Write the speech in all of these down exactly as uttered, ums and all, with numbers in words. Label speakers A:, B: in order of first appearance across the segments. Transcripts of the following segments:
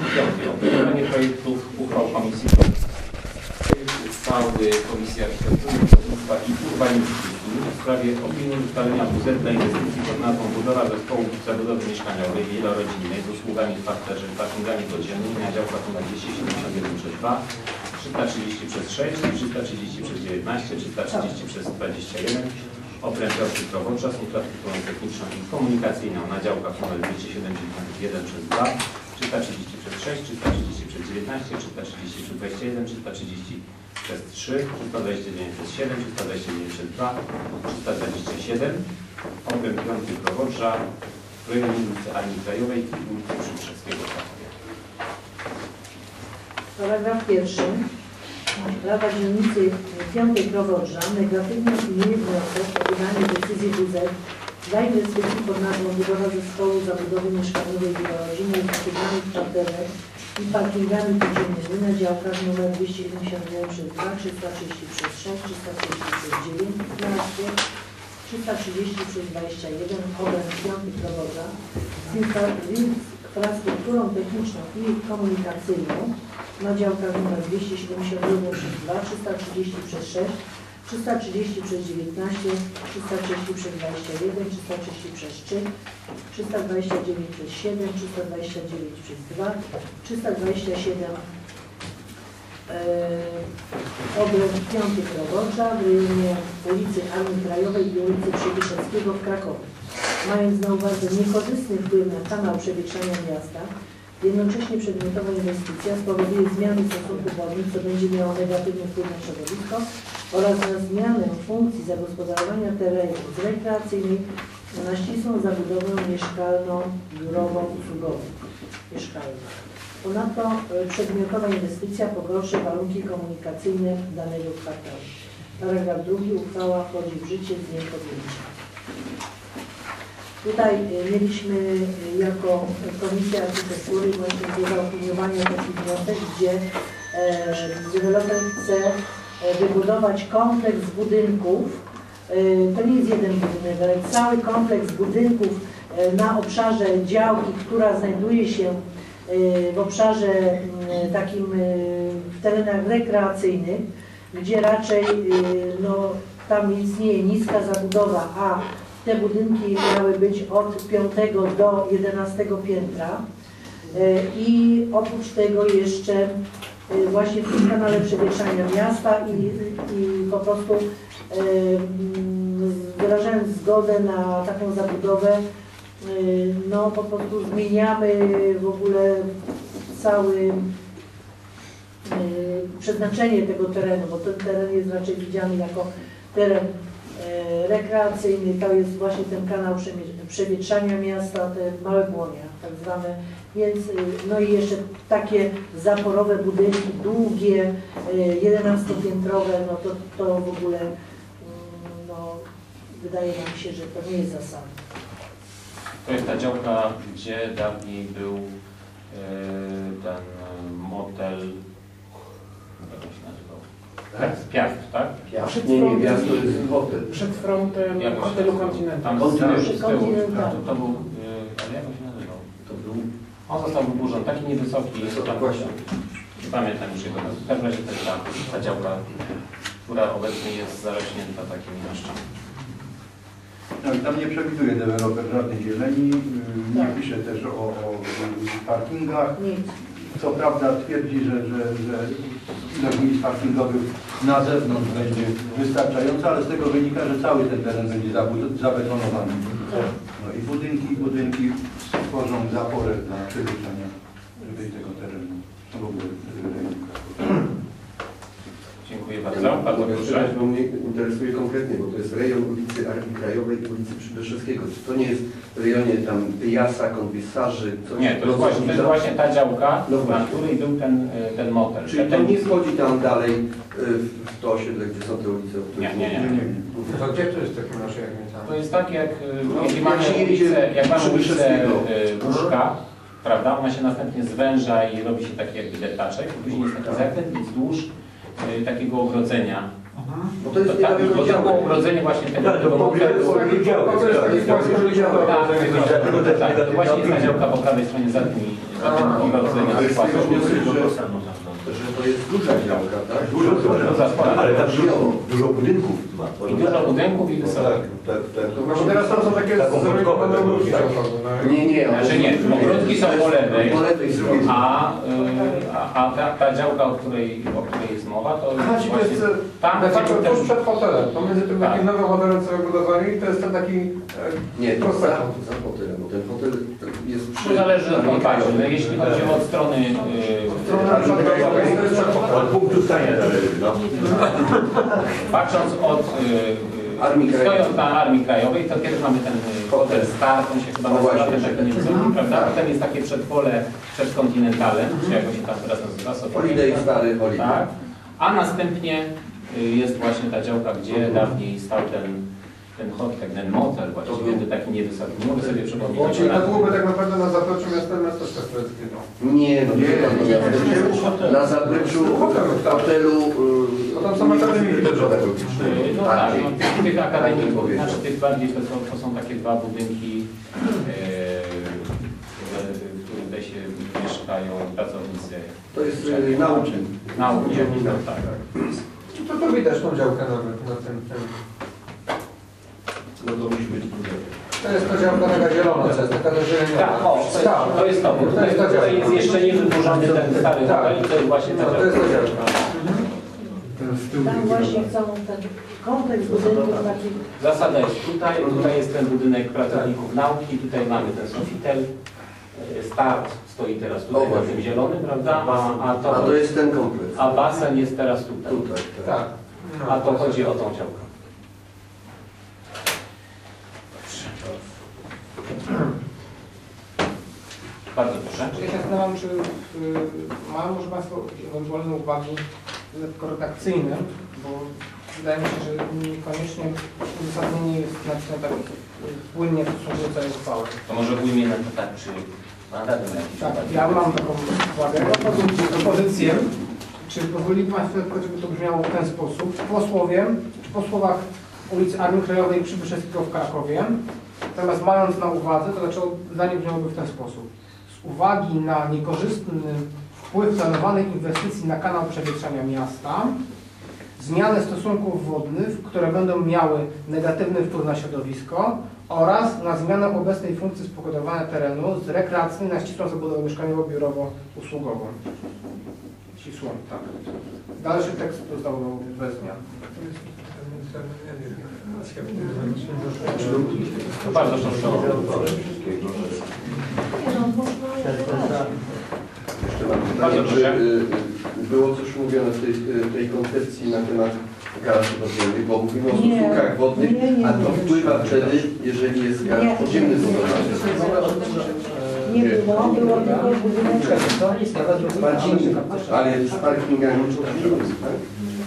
A: piąty. Opiniowanie projektów uchwał Komisji Uchwały Komisji Architektury, Budownictwa i Urbanistyki w sprawie opinii ustalenia budżetu dla inwestycji pod nazwą budowa zespołu zabudowy mieszkaniowej wielorodzinnej z usługami w parterze i parkingami podziemnymi na działkach numer dwieście siedemdziesiąt jeden przez dwa, trzysta trzydzieści przez sześć, trzysta trzydzieści przez dziewiętnaście, trzysta trzydzieści przez dwadzieścia jeden obręb Robocza z infrastrukturą techniczną i komunikacyjną na działkach numer dwieście siedemdziesiąt jeden przez dwa, trzysta trzydzieści przez sześć, trzysta trzydzieści przez dziewiętnaście, trzysta trzydzieści przez dwadzieścia jeden, trzysta trzydzieści przez trzy, trzysta dwadzieścia dziewięć przez siedem, trzysta dwadzieścia dziewięć przez dwa, trzysta dwadzieścia siedem obręb piąty Robocza w rejonie ulicy Armii Krajowej i ulicy Przybyszewskiego w Krakowie.
B: Paragraf pierwszy. Rada Dzielnicy piątej Krowodrza negatywnie opiniuje wniosek o wydanie decyzji W Z dla inwestycji pod nazwą budowa zespołu zabudowy mieszkaniowej wielorodzinnej z parkingami w parterze i parkingami podziemnymi na działkach nr dwieście siedemdziesiąt jeden przez dwa, trzysta trzydzieści przez sześć, trzysta trzydzieści przez dziewięć, piętnaście, trzysta trzydzieści przez dwadzieścia jeden obręb piąty Krowodrza z infrastrukturą techniczną i komunikacyjną na działkach nr dwieście siedemdziesiąt jeden przez dwa, trzysta trzydzieści przez sześć, trzysta trzydzieści przez dziewiętnaście, trzysta trzydzieści przez dwadzieścia jeden, trzysta trzydzieści przez trzy, trzysta dwadzieścia dziewięć przez siedem, trzysta dwadzieścia dziewięć przez dwa, trzysta dwadzieścia siedem yy, obręb piąty Krowodrza w rejonie ulicy Armii Krajowej i ulicy Przybyszewskiego w Krakowie. Mając na uwadze niekorzystny wpływ na kanał przewietrzania miasta, jednocześnie przedmiotowa inwestycja spowoduje zmiany stosunków wodnych, co będzie miało negatywny wpływ na środowisko oraz na zmianę funkcji zagospodarowania terenu z rekreacyjnej na ścisłą zabudowę mieszkalną, biurową, usługową, mieszkalną. Ponadto przedmiotowa inwestycja pogorszy warunki komunikacyjne danego kwartału. Paragraf drugi. Uchwała wchodzi w życie z dniem podjęcia. Tutaj mieliśmy jako Komisja Architektury właśnie do zaopiniowania taki wniosek, gdzie e, deweloper chce wybudować kompleks budynków. E, to nie jest jeden budynek, ale cały kompleks budynków e, na obszarze działki, która znajduje się e, w obszarze e, takim e, w terenach rekreacyjnych, gdzie raczej e, no, tam istnieje niska zabudowa, a te budynki miały być od piątego do jedenastego piętra i oprócz tego jeszcze właśnie w tym kanale przewietrzania miasta i, i po prostu wyrażając zgodę na taką zabudowę, no po prostu zmieniamy w ogóle cały przeznaczenie tego terenu, bo ten teren jest raczej widziany jako teren rekreacyjny, to jest właśnie ten kanał przewietrzania miasta, te małe błonia tak zwane, więc no i jeszcze takie zaporowe budynki, długie, jedenastopiętrowe, no to, to w ogóle no, wydaje nam się, że to nie jest zasadne.
A: To jest ta działka, gdzie dawniej był yy, ten motel, jak się nazywał? Piast, tak?
C: Piast, nie, nie, Piast to jest hotel.
D: Przed frontem hotelu Kontynental.
A: Tam z tyłu,
B: Kontynental.
A: to, to był, yy, ale jak on się nazywał?
C: To był...
A: On został wyburzony, taki niewysoki,
C: Wysoka,
A: tam,
C: właśnie.
A: nie pamiętam już jego nazwy. W każdym razie to jest ta, ta działka, która obecnie jest zarośnięta takimi deszczami.
E: No i tam nie przewiduje deweloper żadnej zieleni, nie
B: Tak.
E: pisze też o, o parkingach.
B: Nic.
E: Co prawda twierdzi, że, że, że ilość miejsc parkingowych na zewnątrz będzie wystarczająca, ale z tego wynika, że cały ten teren będzie zabetonowany. No i budynki, budynki stworzą zaporę dla przemieszczania tego terenu. W ogóle
A: Dziękuję bardzo. Bardzo proszę.
C: Bo mnie interesuje konkretnie, bo to jest rejon ulicy Armii Krajowej i ulicy Przybyszewskiego. Czy to nie jest w rejonie tam Jasa, Kąpiesarzy?
A: Nie, to jest, właśnie, to jest właśnie ta działka,
C: no
A: na
C: właśnie.
A: której był ten, ten motel.
C: Czyli
A: ten...
C: to nie wchodzi tam dalej w to osiedle, gdzie są te ulice? o których
A: Nie, nie, nie.
C: mówię?
D: To gdzie to jest w takim razie, jak nie tam?
A: To jest tak, jak,
C: No,
A: jak mamy
C: jak się
A: ulicę,
C: jedzie
A: jak mamy ulicę
C: Przybyszewskiego.
A: Łóżka, prawda? Ona się następnie zwęża i robi się taki jakby detaczek. Później jest taki zakręt i wzdłuż y, takiego ogrodzenia
C: Bo to jest
A: To
C: nie
A: tak,
C: wiadomo
A: bo to
C: działo.
A: było urodzenie właśnie tego
F: Tak, to
A: tego
F: po
A: modelu.
F: prostu nie działa.
A: Tak, tak, to właśnie jest ta działka po prawej stronie za tymi za urodzenia
C: Ale z tego
A: wykładów.
C: wniosek, że, że to jest duża działka, tak?
F: Dużo,
A: Duża spora.
F: ale tam dużo, dużo budynków ma.
A: I dużo budynków i wysoko.
F: Tak, tak, tak.
E: To właśnie teraz tam są takie
F: Taką podkopę
E: zrobione
F: to
E: ogródki
F: tak.
E: działkowe, no.
C: Nie, nie.
A: Znaczy nie, ogródki są po lewej,
C: Po lewej stronie.
A: a, y, a, a ta, ta działka, o której, o której jest mowa, to
E: Aha,
A: jest
E: ci to
A: właśnie
E: jest
A: tam,
E: de
A: gdzie
E: facto
A: był ten...
E: tuż przed hotelem, pomiędzy tym
A: Tak.
E: takim nowym hotelem, co wybudowali, to jest ten taki
C: Nie, to za,
E: prospektem.
C: za hotelem, bo ten hotel jest przy...
A: To zależy od kontaktu. No, jeśli chodzi od strony... Yy,
F: Od punktu stania zależy, no.
A: patrząc od... Yy,
C: Armii Krajowej.
A: stojąc na Armii Krajowej, to kiedy mamy ten yy, hotel Start, on się chyba
C: No
A: nazywa
C: właśnie,
A: ten
C: że-
A: taki niewysoki, prawda? Potem jest takie przedpole przed Kontynentalem, czy jak on się tam teraz nazywa? Sofitel.
C: Holiday, stary Holiday.
A: Tak. A następnie y, jest właśnie ta działka, gdzie dawniej stał ten, ten hotel, ten motel właściwie,
C: był-
A: taki niewysoki. Nie mogę sobie przypomnieć.
E: Bo czyli to
A: jak-
E: byłoby tak naprawdę na zapleczu miasta miasteczka studenckiego.
C: Nie, no nie,
E: Nie,
C: no,
E: nie,
C: na zapleczu, na zapleczu hotelu...
E: No tam są akademiki
C: pedagogiczne.
A: Y, No
C: Tak,
A: tak, no, tych, tych akademików,
C: powiedział.
A: znaczy tych bardziej to są, to są takie dwa budynki, yy, w których tutaj się mieszkają pracownicy
C: To jest y, nauki.
A: nauki. Tak.
E: To to widać tą działkę nawet na tym, tym.
C: No to musi być tutaj.
E: To jest ta działka taka zielona, to jest taka dozieleniona.
A: Tak, o, to jest, to jest to, bo
E: To
A: tutaj,
E: jest ta
A: tutaj jest
E: działka.
A: jeszcze nie wyburzony ten stary
E: Tak.
A: hotel i to jest właśnie ta
E: No, to jest ta
A: działka.
E: działka.
B: Tam właśnie chcą ten kompleks budynków takich.
A: Zasada jest tutaj, tutaj jest ten budynek pracowników nauki, tutaj mamy ten sofitel, e, Start stoi teraz tutaj
C: O,
A: na
C: właśnie.
A: tym zielonym, prawda? A, a,
C: A
A: to,
C: to jest ten kompleks.
A: a basen jest teraz tutaj.
C: Tutaj, tak.
E: Tak.
A: A to chodzi o tą działkę. Bardzo proszę.
D: Ja się zastanawiam, czy y, mają może Państwo ewentualne uwagi lekko redakcyjne, bo wydaje mi się, że niekoniecznie uzasadnienie jest napisane tak y, płynnie w stosunku do całej uchwały.
A: To może ujmijmy to tak, czy mandatem jakiś.
D: Tak, ja mam taką uwagę, propozycję. Czy pozwolili Państwo, żeby to brzmiało w ten sposób? Posłowie, czy po słowach ulicy Armii Krajowej i Przybyszewskiego w Krakowie, natomiast mając na uwadze, to dlaczego zdanie brzmiałoby w ten sposób? Z uwagi na niekorzystny wpływ planowanej inwestycji na kanał przewietrzania miasta, zmianę stosunków wodnych, które będą miały negatywny wpływ na środowisko oraz na zmianę obecnej funkcji spowodowania terenu z rekreacyjnej na ścisłą zabudowę mieszkaniowo-biurowo-usługową. Ścisłą, tak. Dalszy tekst został bez zmian.
A: To bardzo proszę.
B: Nie no, można
C: Jeszcze mam
A: Bardzo
C: pytanie, czy
A: proszę.
C: y, było coś mówione w tej, y, tej koncepcji na temat garaży podziemnych, bo mówimy o
B: Nie.
C: stosunkach wodnych,
B: Nie, nie,
C: a to
B: nie.
C: wpływa wtedy, jeżeli jest garaż
B: Nie.
C: podziemny zbudowany.
B: nie było, było tylko budynek.
C: Parkingi, ale z parkingami czy tam jest, tak?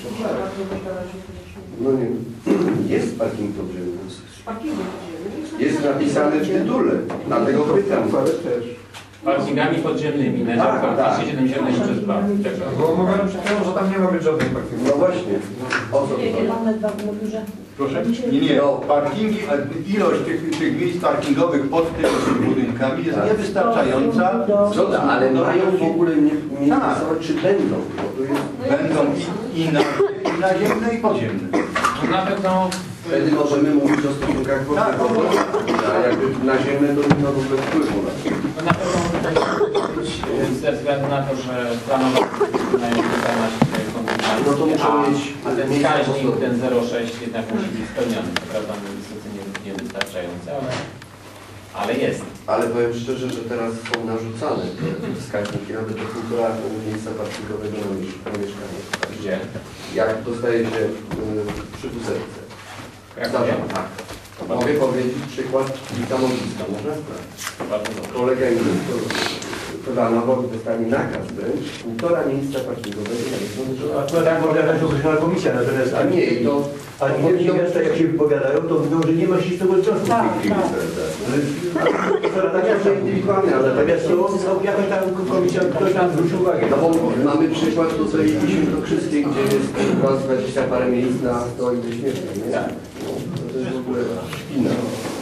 C: No nie, jest parking podziemny. Jest napisane w tytule, dlatego pytam.
A: Parkingami podziemnymi na
C: Tak,
A: działkach
C: tak.
A: dwieście siedemdziesiąt przez dwa.
E: Bo mówiłem przed chwilą, że tam nie ma być żadnych parkingów.
C: No właśnie, o co
B: Jakie
C: chodzi?
B: mamy dwa mówi, że
E: Proszę? Nie, nie, no, parkingi, a ilość tych, tych miejsc parkingowych pod tymi budynkami jest niewystarczająca.
C: Zgoda, ale mają w ogóle nie, nie
E: Tak.
C: napisało, czy będą, bo to jest...
E: Będą i, i, na, i naziemne, i podziemne.
A: No na pewno
C: Wtedy możemy mówić o stosunkach
E: Tak.
C: wodnych, a jakby na ziemię to nie ma w ogóle wpływu na to.
A: no na pewno tutaj ze względu na to, że planowane mają wykonać
C: No to muszą
A: a,
C: mieć
A: a ten
C: miejsca
A: wskaźnik,
C: postoju.
A: ten zero przecinek sześć jednak musi być spełniony. To prawda, no niestety nie, niewystarczający, ale, ale jest.
C: Ale powiem szczerze, że teraz są narzucane te wskaźniki, nawet do półtora miejsca parkingowego na miesz- na mieszkanie.
A: Gdzie?
C: Jak dostaje się y, przy wózerce.
A: Krakowie?
C: Tak. Mogę powiedzieć przykład Witamowiska, może?
A: Bardzo dobrze.
C: Kolega inwestor planował, dostanie nakaz wręcz, półtora miejsca parkingowego na mieszkanie.
F: Akurat tak mogę jakaś określona komisja, natomiast
C: A nie, i to...
F: a nie miasta jak się wypowiadają, to mówią, że nie ma ścisłego związku w
B: Tak,
F: tej chwili.
B: tak.
F: prawda?
C: Tak jak indywidualnie, ale tak
F: Natomiast to, no, jakoś tam komisja, ktoś tam zwrócił uwagę.
C: no bo mamy przykład tutaj Liśmy Krzyskiej, gdzie jest raz dwadzieścia parę miejsc na to ile śmieszne, nie?
A: Tak.
C: No, to jest w ogóle szpina.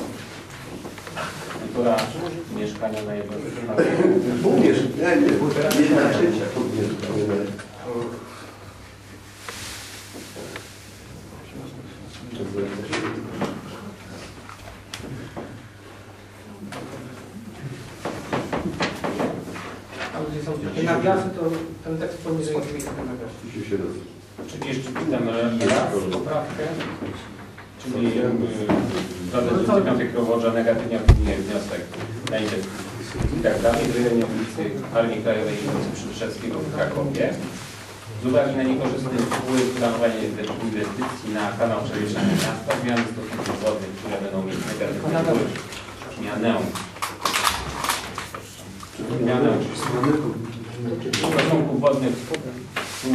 A: Która mieszkania na jedno
C: Pół mieszkania, nie, nie, jedna trzecia pół mieszkania.
D: Tam gdzie są takie nawiasy, to ten tekst poniżej jest miejsce na nawiasy.
A: Czyli jeszcze czytam raz poprawkę, czyli Rada Dziennika Piątej Krowodrza negatywnie opiniuje wniosek na inwestycję i tak dalej w rejonie ulicy Armii Krajowej i ulicy Przybyszewskiego w Krakowie. Z uwagi na niekorzystny wpływ planowania inwestycji na kanał przewieszania miasta, zmiany stosunków wodnych, które będą mieć negatywny wpływ. Zmianę. Zmianę stosunków wodnych tu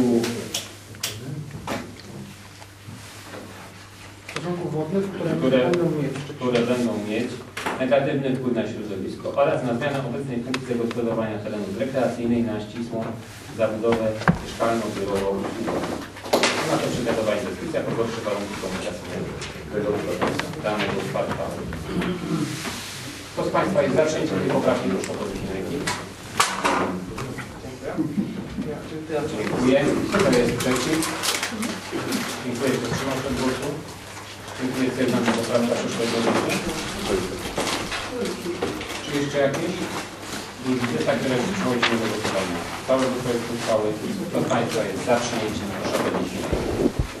D: Stosunków wodnych, które,
A: które,
D: będą mieć.
A: które będą mieć negatywny wpływ na środowisko oraz na zmianę obecnej funkcji zagospodarowania terenów rekreacyjnej na ścisłą zabudowę mieszkalno-biurową. Na to przykładowa inwestycja, pogorszy warunki komunikacyjne danego kwartału. Kto z Państwa jest za przyjęciem tej poprawki, proszę o podniesienie ręki. Dziękuję. Kto jest przeciw? Dziękuję. Kto wstrzymał się od głosu? Dziękuję. Stwierdzam, że poprawka przeszła do głosu. Czy jeszcze jakieś? Nie widzę, tak wyraźnie przechodzimy do głosowania. Całego projektu uchwały. Kto z Państwa jest za przyjęciem? Proszę o podniesienie ręki.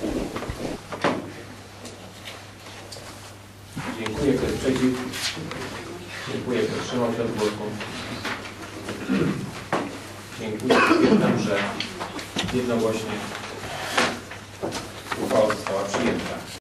A: Dziękuję. Kto jest przeciw? Dziękuję. Kto wstrzymał się od głosu? Dziękuję. Stwierdzam, że jednogłośnie